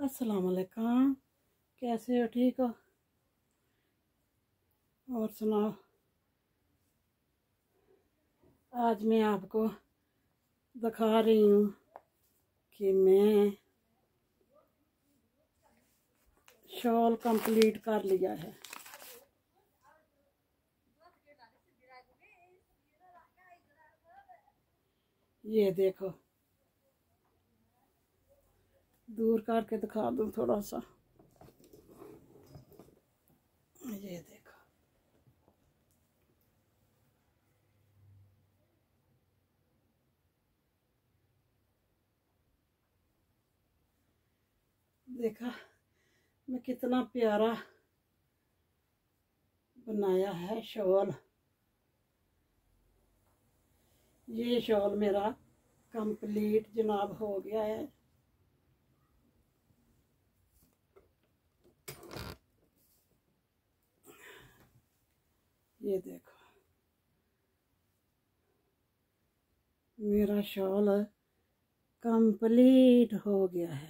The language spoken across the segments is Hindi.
अस्सलाम वालेकुम। कैसे हो? ठीक हो? और सुनाओ। आज मैं आपको दिखा रही हूँ कि मैं शॉल कंप्लीट कर लिया है। ये देखो, दूर करके दिखा दूँ थोड़ा सा। ये देखो, देखा मैं कितना प्यारा बनाया है शॉल। ये शॉल मेरा कंप्लीट जनाब हो गया है। ये देखो, मेरा शॉल कंप्लीट हो गया है।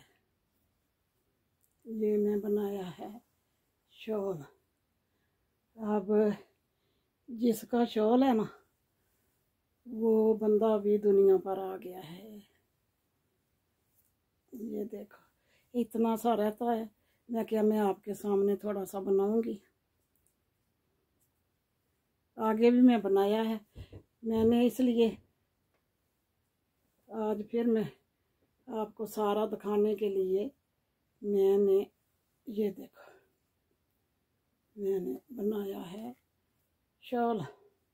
ये मैं बनाया है शॉल। अब जिसका शॉल है ना, वो बंदा भी दुनिया पर आ गया है। ये देखो, इतना सा रहता है। मैं आपके सामने थोड़ा सा बनाऊंगी। आगे भी मैं बनाया है मैंने, इसलिए आज फिर मैं आपको सारा दिखाने के लिए मैंने, ये देखो, मैंने बनाया है शॉल।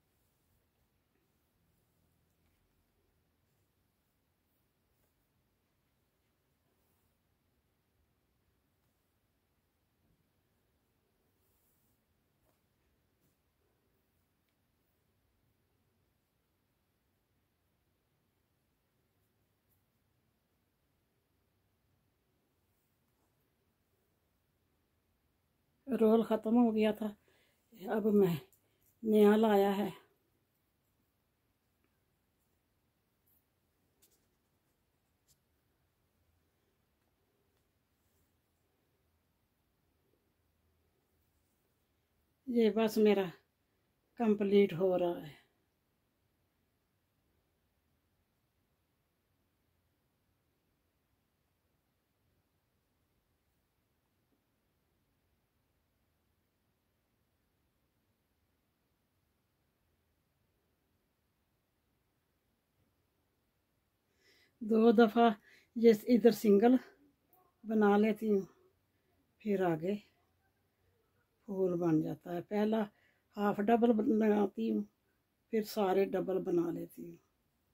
रोल ख़त्म हो गया था, अब मैं नया लाया है। ये बस मेरा कंप्लीट हो रहा है। दो दफ़ा ये इधर सिंगल बना लेती हूँ, फिर आगे फूल बन जाता है। पहला हाफ डबल बनाती हूँ, फिर सारे डबल बना लेती हूँ।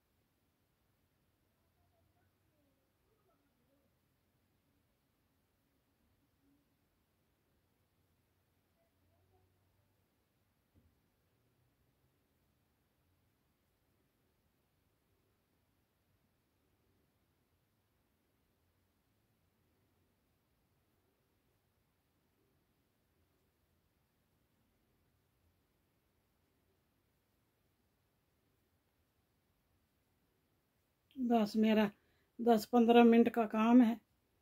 बस मेरा 10-15 मिनट का काम है।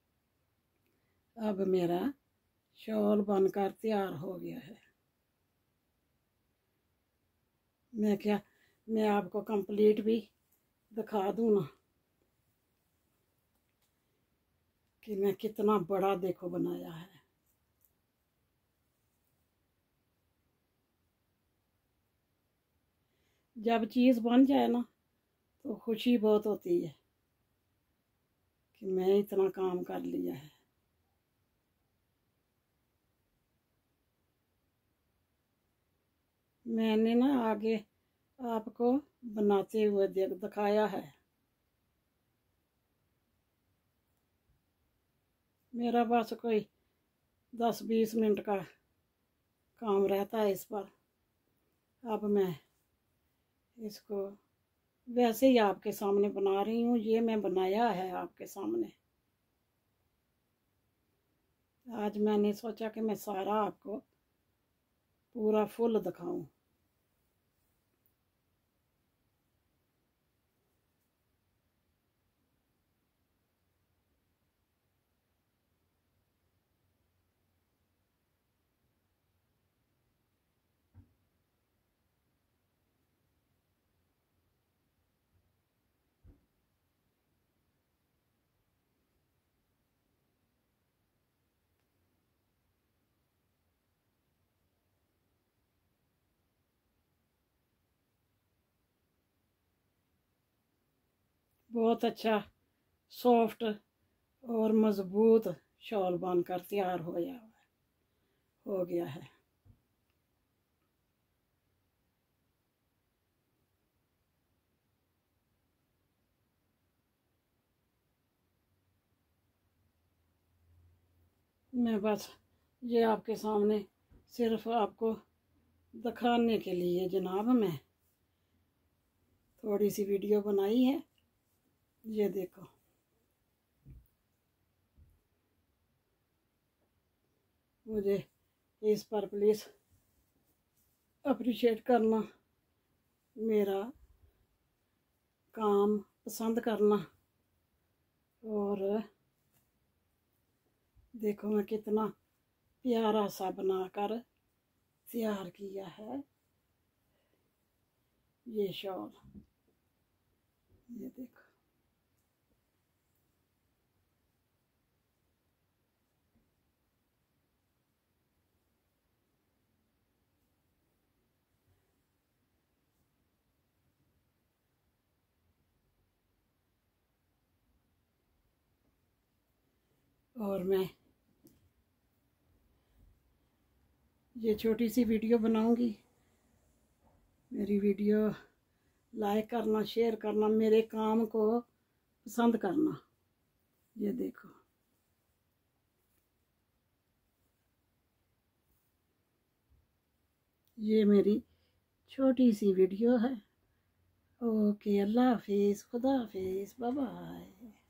अब मेरा शॉल बनकर तैयार हो गया है। मैं आपको कंप्लीट भी दिखा दूँ ना कि मैं कितना बड़ा देखो बनाया है। जब चीज़ बन जाए ना, तो खुशी बहुत होती है कि मैं इतना काम कर लिया है। मैंने ना आगे आपको बनाते हुए दिखाया है। मेरा बस कोई 10-20 मिनट का काम रहता है इस पर। अब मैं इसको वैसे ही आपके सामने बना रही हूँ। ये मैं बनाया है आपके सामने। आज मैंने सोचा कि मैं सारा आपको पूरा फुल दिखाऊं। बहुत अच्छा सॉफ्ट और मज़बूत शॉल बनकर तैयार हो गया है। मैं बस ये आपके सामने सिर्फ आपको दिखाने के लिए जनाब मैं थोड़ी सी वीडियो बनाई है। ये देखो, मुझे इस पर प्लीज़ अप्रिशिएट करना, मेरा काम पसंद करना। और देखो मैं कितना प्यारा सा बनाकर तैयार किया है ये शॉल। ये देखो, और मैं ये छोटी सी वीडियो बनाऊंगी। मेरी वीडियो लाइक करना, शेयर करना, मेरे काम को पसंद करना। ये देखो, ये मेरी छोटी सी वीडियो है। ओके, अल्लाह हाफिज़, खुदा हाफिज़, बाय बाय।